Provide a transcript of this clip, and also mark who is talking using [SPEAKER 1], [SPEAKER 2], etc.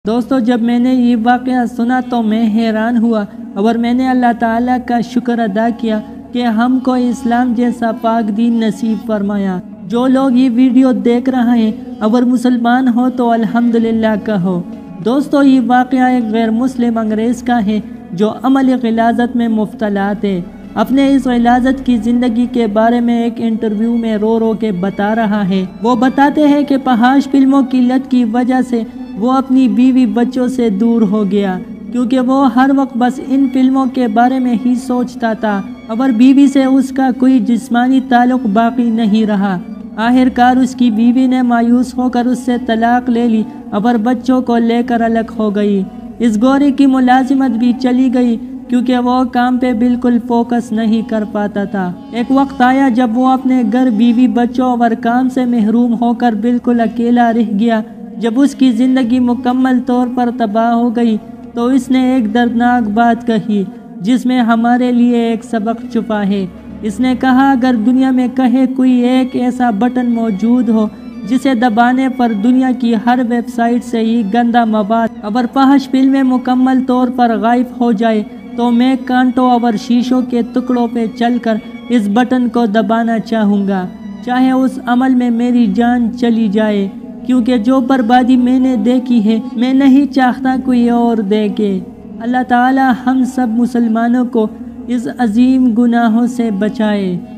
[SPEAKER 1] دوستو، جب میں نے یہ واقعہ سنا تو میں حیران ہوا اور میں نے اللہ تعالیٰ کا شکر ادا کیا کہ ہم کو اسلام جیسا پاک دین نصیب فرمایا۔ جو لوگ یہ ویڈیو دیکھ رہے ہیں اگر مسلمان ہو تو الحمدللہ کہو۔ دوستو، یہ واقعہ ایک غیر مسلم انگریز کا ہے جو عملی غلاظت میں مبتلا تھے۔ اپنے اس غلاظت کی زندگی کے بارے میں ایک انٹرویو میں رو رو کے بتا رہا ہے۔ وہ بتاتے ہیں کہ فحش فلموں کی لت کی وجہ سے وہ اپنی بیوی بچوں سے دور ہو گیا، کیونکہ وہ ہر وقت بس ان فلموں کے بارے میں ہی سوچتا تھا اور بیوی سے اس کا کوئی جسمانی تعلق باقی نہیں رہا۔ آخرکار اس کی بیوی نے مایوس ہو کر اس سے طلاق لے لی اور بچوں کو لے کر الگ ہو گئی۔ اس گوری کی ملازمت بھی چلی گئی کیونکہ وہ کام پہ بالکل فوکس نہیں کر پاتا تھا۔ ایک وقت آیا جب وہ اپنے گھر، بیوی، بچوں اور کام سے محروم ہو کر بالکل اکیلا رہ گیا۔ جب اس کی زندگی مکمل طور پر تباہ ہو گئی تو اس نے ایک دردناک بات کہی جس میں ہمارے لیے ایک سبق چھپا ہے۔ اس نے کہا، اگر دنیا میں کہیں کوئی ایک ایسا بٹن موجود ہو جسے دبانے پر دنیا کی ہر ویب سائٹ سے ہی گندا مواد اور فحش فلمیں مکمل طور پر غائب ہو جائے تو میں کانٹوں اور شیشوں کے ٹکڑوں پہ چل کر اس بٹن کو دبانا چاہوں گا، چاہے اس عمل میں میری جان چلی جائے، کیونکہ جو بربادی میں نے دیکھی ہے میں نہیں چاہتا کوئی اور دیکھے۔ اللہ تعالی ہم سب مسلمانوں کو اس عظیم گناہوں سے بچائے۔